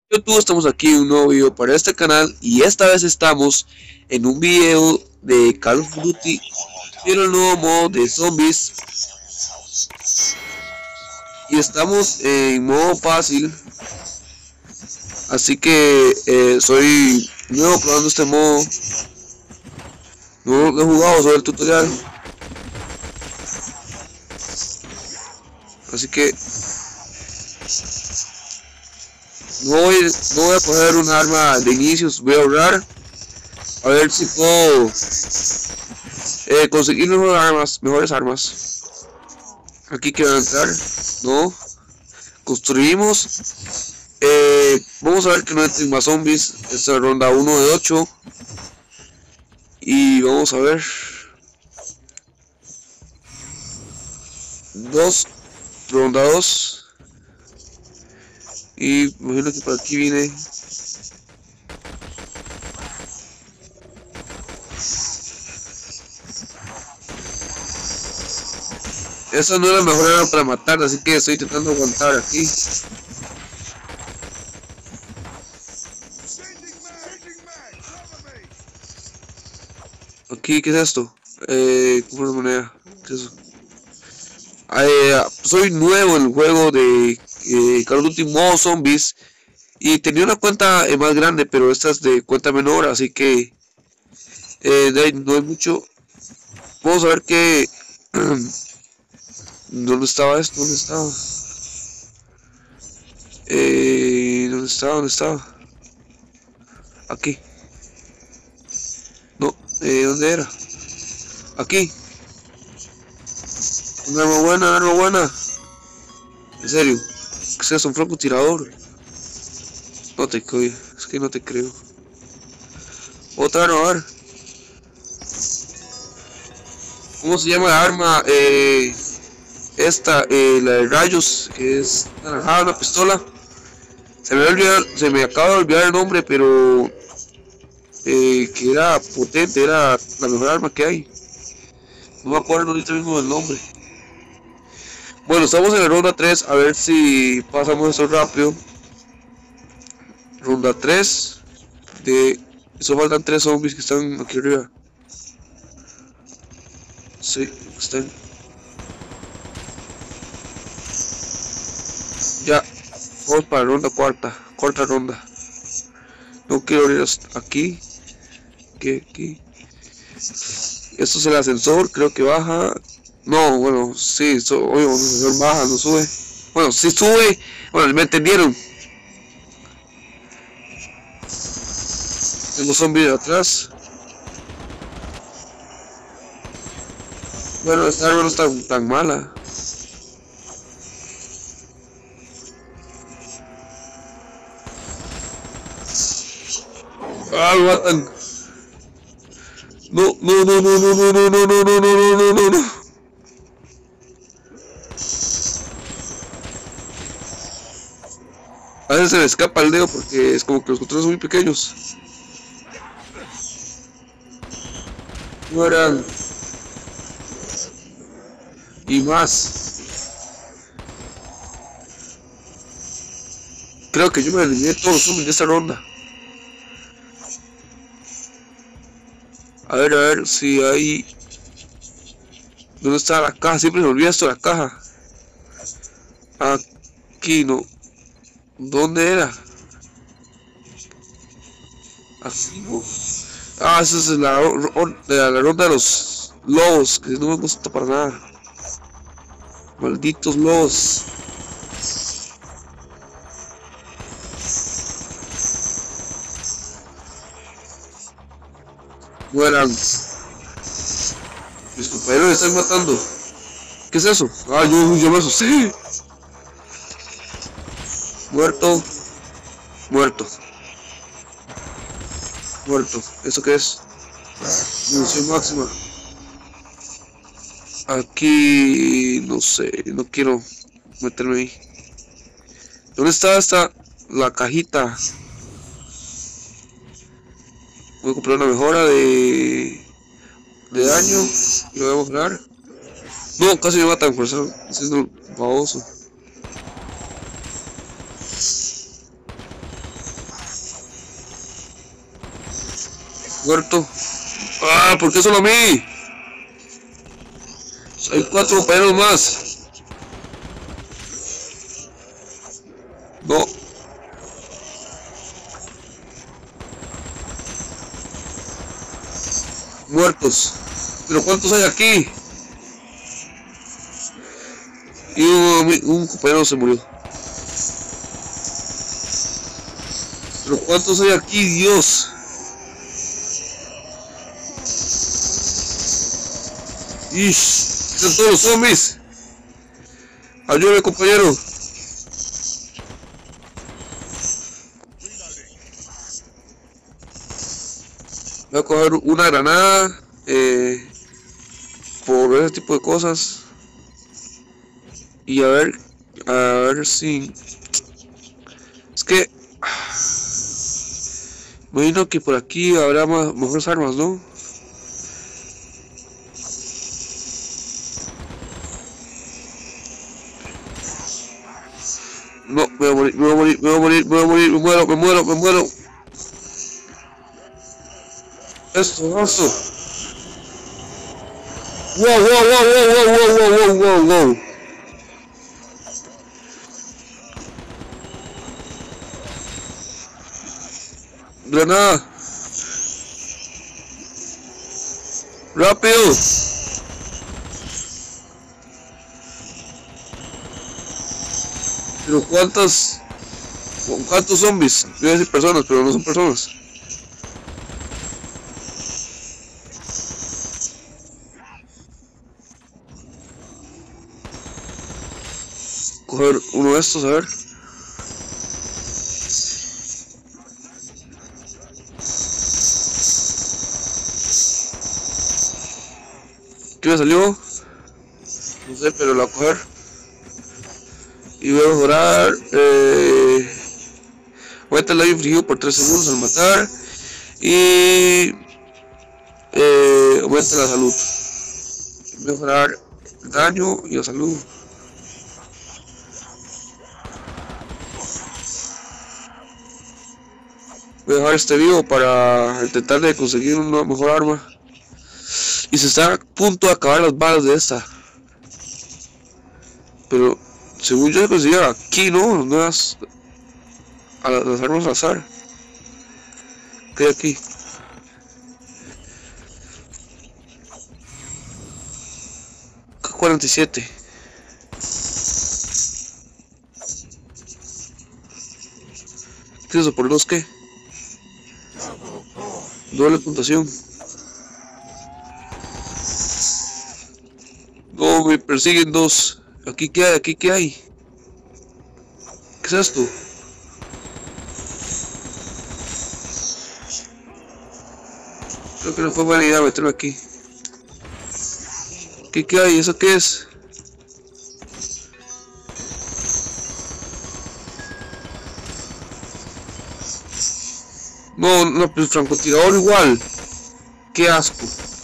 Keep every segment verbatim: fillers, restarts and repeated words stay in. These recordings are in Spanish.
YouTube, estamos aquí en un nuevo video para este canal y esta vez estamos en un video de Call of Duty, pero el nuevo modo de zombies, y estamos en modo fácil, así que eh, soy nuevo probando este modo, no lo he jugado, solo el tutorial, así que no voy, no voy a coger un arma de inicios, voy a ahorrar a ver si puedo eh, conseguir mejores armas, mejores armas. Aquí que van a entrar, no, construimos, eh, vamos a ver que no entren más zombies. Esta es ronda uno de ocho y vamos a ver dos, ronda dos. Y imagino que por aquí viene. Esa no es la mejor arma para matar, así que estoy intentando aguantar aquí. Aquí, ¿qué es esto? Eh, como una moneda. ¿Qué es eso? Eh, soy nuevo en el juego de eh, Call of Duty modo zombies y tenía una cuenta eh, más grande, pero esta es de cuenta menor, así que eh, de ahí no hay mucho. Vamos a ver que ¿dónde estaba esto? ¿Dónde estaba? Eh, ¿dónde estaba? ¿Dónde estaba? Aquí. No, eh, ¿dónde era? Aquí. Una arma buena, una arma buena. En serio, ¿qué es eso? Un francotirador. No te creo, es que no te creo. Otra arma, a ver. ¿Cómo se llama la arma? Eh, esta, eh, la de rayos, que es naranjada, una pistola. Se me, olvidar, se me acaba de olvidar el nombre, pero eh, que era potente, era la mejor arma que hay. No me acuerdo ahorita mismo del nombre. Bueno, estamos en la ronda tres, a ver si pasamos esto rápido. Ronda tres de... Eso faltan tres zombies que están aquí arriba. Sí, están. Ya, vamos para la ronda cuarta, cuarta ronda. No quiero ir hasta aquí. ¿Qué? Aquí. Esto es el ascensor, creo que baja. No, bueno, sí, so, oye, el ascensor baja, no sube. Bueno, sí sube. Bueno, me entendieron. Tengo zombies atrás. Bueno, esta arma no está tan mala. Ah, me matan. No, no, no, no, no, no, no, no, no, no, no, no, no, no. A veces se me escapa el dedo porque es como que los controles son muy pequeños. No eran. Y más. Creo que yo me eliminé todos los zombies de esta ronda. A ver, a ver si hay... ¿Dónde está la caja? Siempre me olvida esto de la caja. Aquí no. ¿Dónde era? Aquí no. Ah, esa es la, la, la ronda de los lobos, que no me gusta para nada. Malditos lobos. Mueran. Mis compañeros me están matando. ¿Qué es eso? Ah, yo, yo me asusté. Muerto. Muerto. Muerto. ¿Eso qué es? Munición máxima. Aquí... no sé, no quiero meterme ahí. ¿Dónde está esta? La cajita. Voy a comprar una mejora de... de daño. Y lo voy a mejorar. No, casi me matan por eso. Haciendo baboso. Muerto. Ah, ¿por qué solo a mí? Hay cuatro compañeros más. No. Muertos. ¿Pero cuántos hay aquí? Y un, un compañero se murió. ¿Pero cuántos hay aquí, Dios? Ish, están todos los zombies. Ayúdame, compañero. Voy a coger una granada eh, por ese tipo de cosas. Y a ver, a ver si... Es que... Me imagino que por aquí habrá más, mejores armas, ¿no? No, me voy a morir, me voy a morir, me voy a morir, me voy a morir, me muero, me muero, me muero. Esto, esto. Wow, wow, wow, wow, wow, wow, wow, wow, wow. Granada. Rápido. Pero cuántas, cuántos zombies, voy a decir personas, pero no son personas. Coger uno de estos, a ver. ¿Qué me salió? No sé, pero lo voy a coger. Y voy a mejorar. Eh, voy a tener el infligido por tres segundos al matar. Y eh, aumenta la salud. Mejorar el daño y la salud. Voy a dejar este vivo para intentar de conseguir una mejor arma. Y se está a punto de acabar las balas de esta. Pero según yo conseguía aquí, ¿no? Nuevas a las, las armas al azar. ¿Qué hay aquí? K cuarenta y siete. ¿Qué es eso? ¿Por dos qué? Doble puntuación. No, me persiguen dos. ¿Aquí qué hay? ¿Aquí qué hay? ¿Qué es esto? Creo que no fue buena idea meterme aquí. ¿Qué, qué hay? ¿Eso qué es? No, no, pues francotirador igual. Qué asco.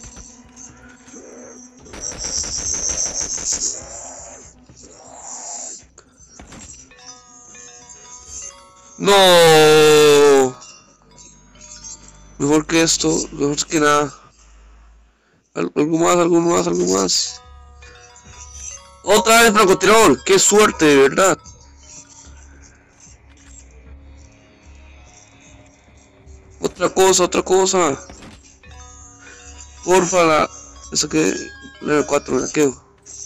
No. Mejor que esto, mejor que nada. Algo más, algo más, algo más. Otra vez francotirador. Qué suerte, de verdad. Otra cosa, otra cosa. Porfa, la... Esa que... Level cuatro, me la quedo.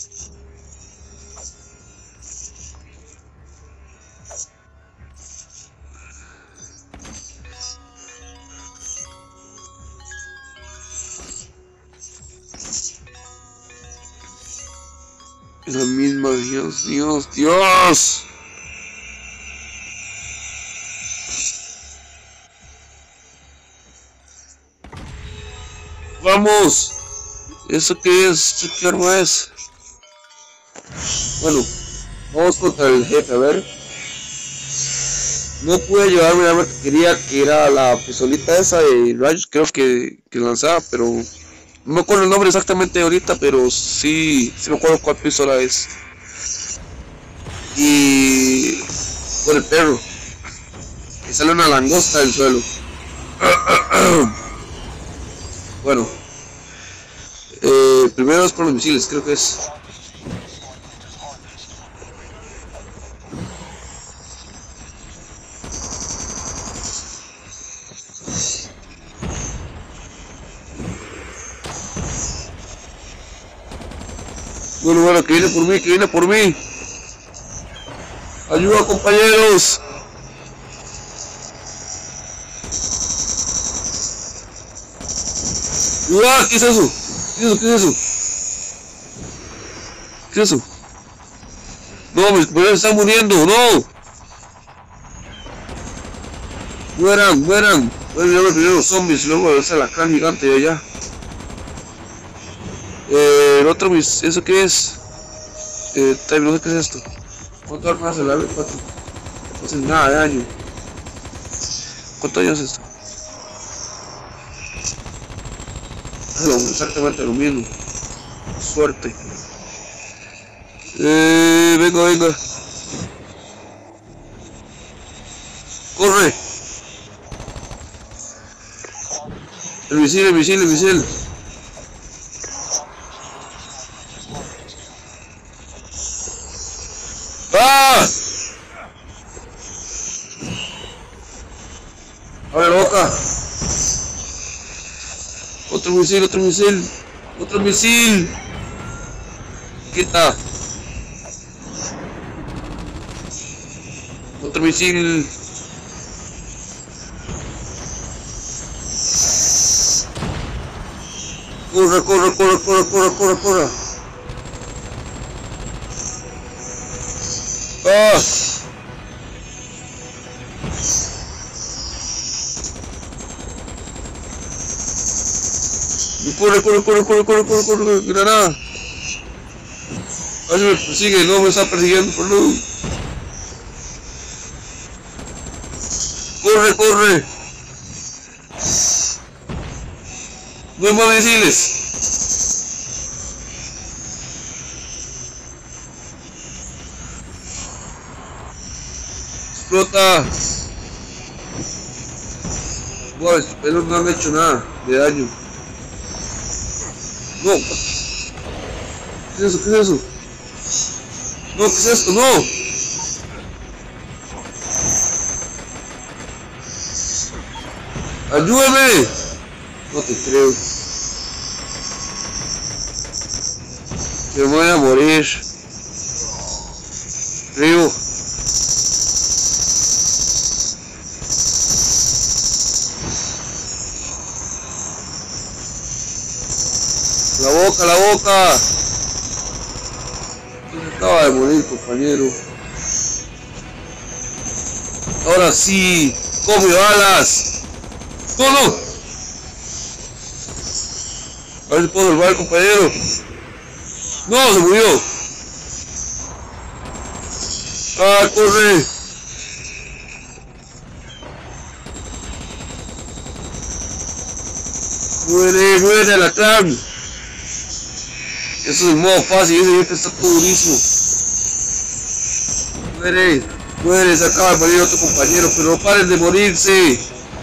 La misma, Dios, Dios, Dios. Vamos. ¿Eso qué es? ¿Qué arma es? Bueno, vamos contra el jefe, a ver. No pude llevarme la arma que quería, que era la pistolita esa de rayos, creo que, que lanzaba, pero no me acuerdo el nombre exactamente ahorita, pero sí, sí me acuerdo cuál pistola es. Y por el perro, que sale una langosta del suelo. Bueno, eh, primero es por los misiles, creo que es. Bueno, bueno, que viene por mí, que viene por mí. Ayuda, compañeros. Ayuda, ¿qué es eso? ¿Qué es eso? ¿Qué es eso? ¿Qué es eso? No, mis compañeros están muriendo, no. Mueran, mueran. Voy a mirar primero los zombies y luego a verse la clan gigante de allá. Eh, el otro, mis, ¿eso qué es? Eh, time, no sé qué es esto. ¿Cuánto armas hace la B cuatro? No hace nada de daño. ¿Cuánto daño es esto? Hace exactamente lo mismo. Suerte. Eh, venga, venga. Corre. El misil, el misil, el misil. ¡Ah! Abre la boca. Otro misil, otro misil. Otro misil. Quita. Otro misil. Corre, corre, corre, corre, corre, corre, corre. ¡Ah! Corre, corre, corre, corre, corre, corre, corre, granada. A ver si me persigue, no me está persiguiendo, perdón. Corre, corre. No hay más misiles. Explota. Wow, estos pelos no han hecho nada de daño. No. ¿Qué es eso? ¿Qué es eso? No, ¿qué es esto? No. Ayúdame. No te creo. Me voy a morir. Río. La boca, la boca. Se acaba de morir, compañero. Ahora sí. Come balas. No, no. A ver si puedo salvar al compañero. No, se murió. Ah, corre. Muere, muere la clan. Eso es el modo fácil, ese jefe está todo durísimo. Muere, muere, se acaba de morir otro compañero, pero no paren de morirse.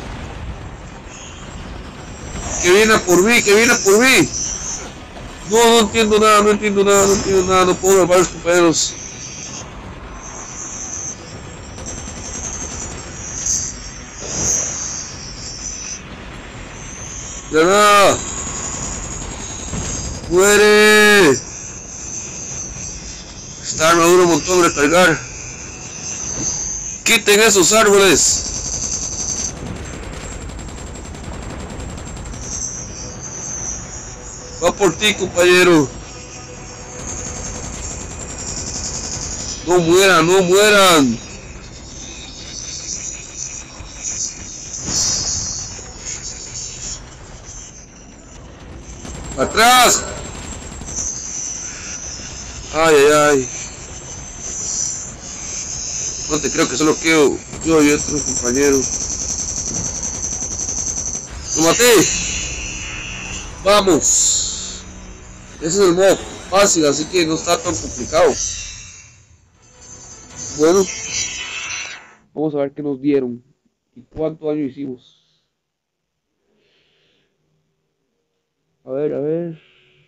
Que viene por mí, que viene por mí. No, no entiendo nada, no entiendo nada, no entiendo nada, no puedo salvar a los compañeros. ¡Granada! ¡Muere! Esta arma dura un montón de recargar. ¡Quiten esos árboles! Va por ti, compañero. No mueran, no mueran. ¡Atrás! Ay, ay, ay. No te creo que solo quedo yo y otro compañero. ¡Lo maté! ¡Vamos! Ese es el modo fácil, así que no está tan complicado. Bueno, vamos a ver qué nos dieron y cuánto daño hicimos. A ver, a ver.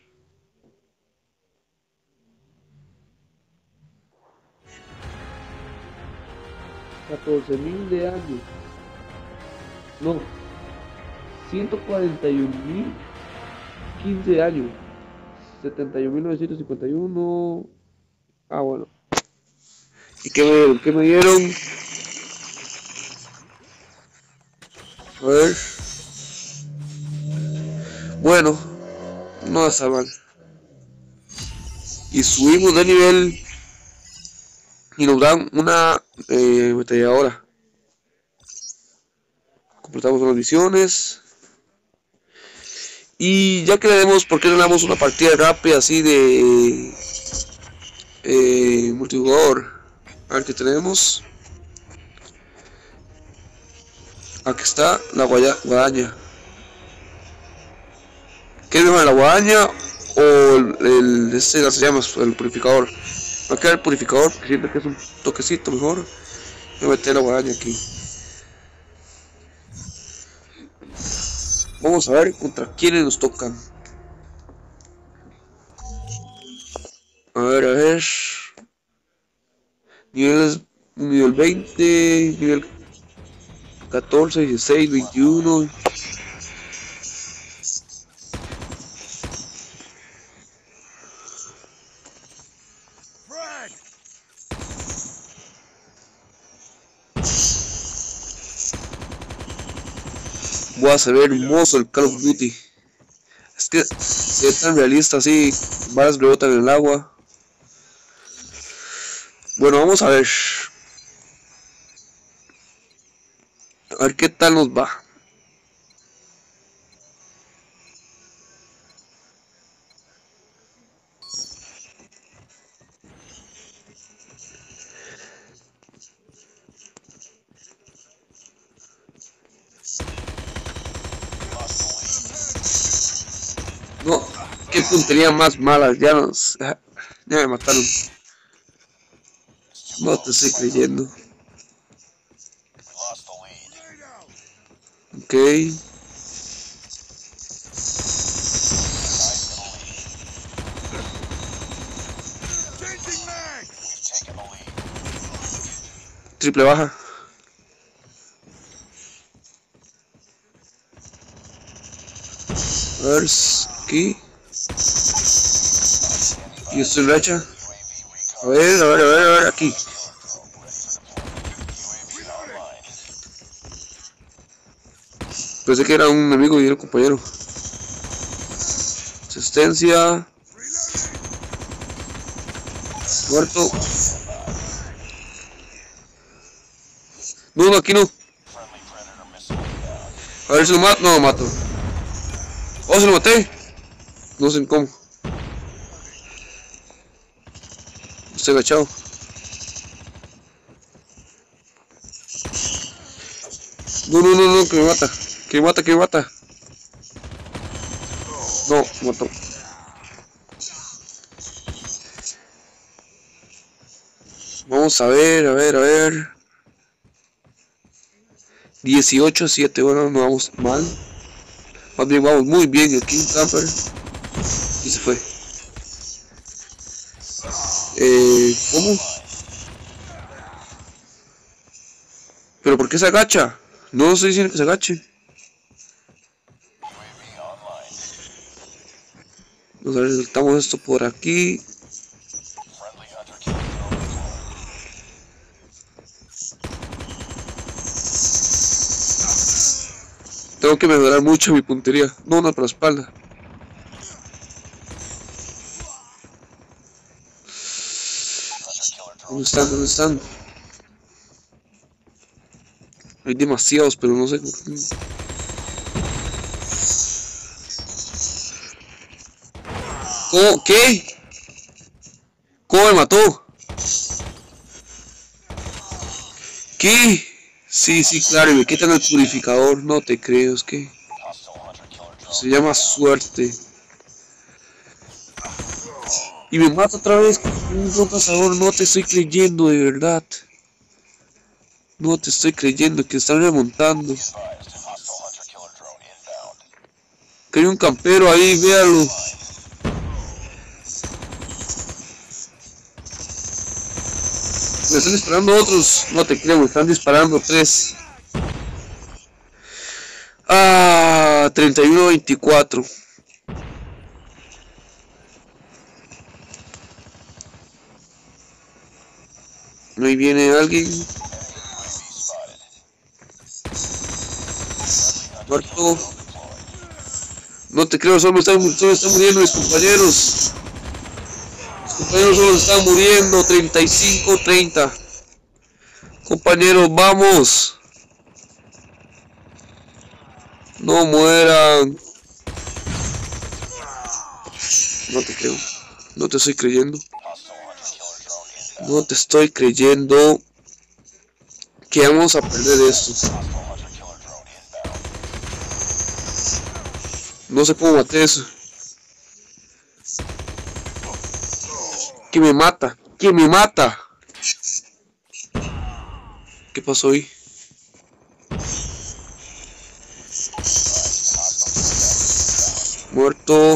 catorce mil de año. No. ciento cuarenta y un mil quince de año. setenta y un mil novecientos cincuenta y uno. Ah, bueno. ¿Y qué me dieron? ¿Qué me dieron? A ver. Bueno, no está mal. Y subimos de nivel. Y nos dan una eh, ametralladora. Completamos unas misiones. Y ya que le demos, ¿por qué no le damos una partida rápida así de eh, multijugador? A ver qué tenemos. Aquí está la guaya, guadaña. ¿Qué es mejor, la guadaña o el, el este lanzallamas, el purificador? Va a quedar el purificador porque siento que es un toquecito mejor. Voy a meter la guadaña aquí. Vamos a ver contra quiénes nos tocan. A ver, a ver. Niveles, nivel veinte, nivel catorce, dieciséis, veintiuno. Voy a se ve hermoso el Call of Duty. Es que es tan realista así, balas rebotan en el agua. Bueno, vamos a ver. A ver qué tal nos va. No, qué puntería más mala, ya nos... Ya me mataron. No te estoy creyendo. Ok. Triple baja. A ver, aquí. Y estoy en racha. A ver, a ver, a ver, a ver, aquí. Pensé que era un amigo y era un compañero. Asistencia. Muerto. No, no, aquí no. A ver si lo mato. No lo mato. Oh, se lo maté. No sé cómo. Estoy agachado. No, no, no, no, que me mata. Que me mata, que me mata. No, me mató. Vamos a ver, a ver, a ver. dieciocho a siete, bueno, no vamos mal. Más bien vamos muy bien el King Camper. Y se fue. Eh, ¿cómo? ¿Pero por qué se agacha? No estoy diciendo que se agache. Vamos a ver, soltamos esto por aquí. Tengo que mejorar mucho mi puntería. No, no, por la espalda. ¿Dónde están? ¿Dónde están? Hay demasiados, pero no sé. ¿Cómo? ¿Qué? ¿Cómo me mató? ¿Qué? Sí, sí, claro, y me quitan el purificador. No te creo, es que se llama suerte. Y me mata otra vez con un cazador. No te estoy creyendo, de verdad. No te estoy creyendo que están remontando. Que hay un campero ahí, véalo. Me están disparando otros. No te creo, me están disparando tres. Ah, treinta y uno a veinticuatro. Ahí viene alguien. Muerto. No te creo, solo están, solo están muriendo mis compañeros. Mis compañeros solo están muriendo. treinta y cinco a treinta. Compañeros, vamos. No mueran. No te creo. No te estoy creyendo. No te estoy creyendo que vamos a perder esto. No sé cómo maté eso. Que me mata. Que me mata. ¿Qué pasó ahí? Muerto.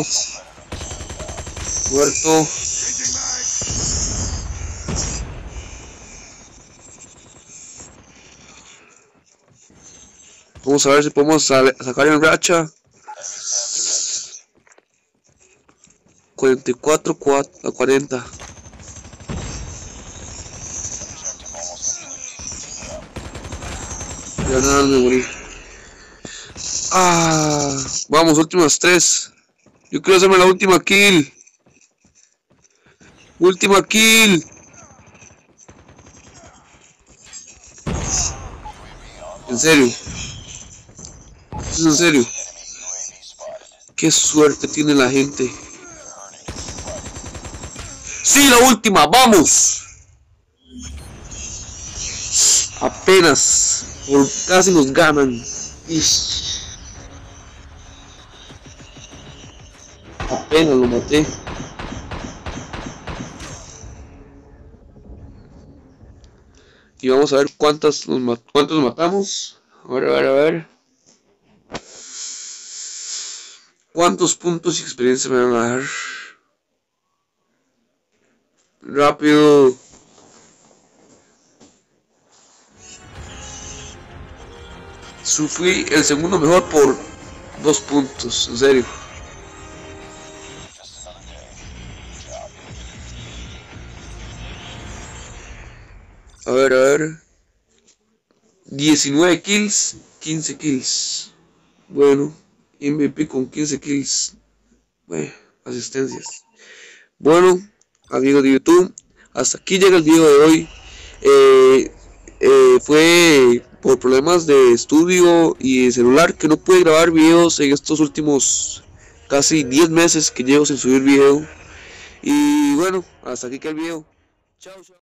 Muerto. Vamos a ver si podemos sacar en racha. cuarenta y cuatro a cuarenta. Ya nada, me morí. Ah, vamos, últimas tres. Yo quiero hacerme la última kill. Última kill. En serio. ¿Es en serio? Qué suerte tiene la gente. Sí, la última, vamos. Apenas, por casi nos ganan. Ish. Apenas lo maté. Y vamos a ver cuántas nos mat cuántos matamos. A ver, a ver, a ver. ¿Cuántos puntos y experiencia me van a dar? Rápido. Fui el segundo mejor por dos puntos, en serio. A ver, a ver. diecinueve kills, quince kills. Bueno, M V P con quince kills. Bueno, asistencias. Bueno, amigos de YouTube, hasta aquí llega el video de hoy. Eh, eh, fue por problemas de estudio y de celular que no pude grabar videos en estos últimos casi diez meses que llevo sin subir video. Y bueno, hasta aquí queda el video. Chao, chao.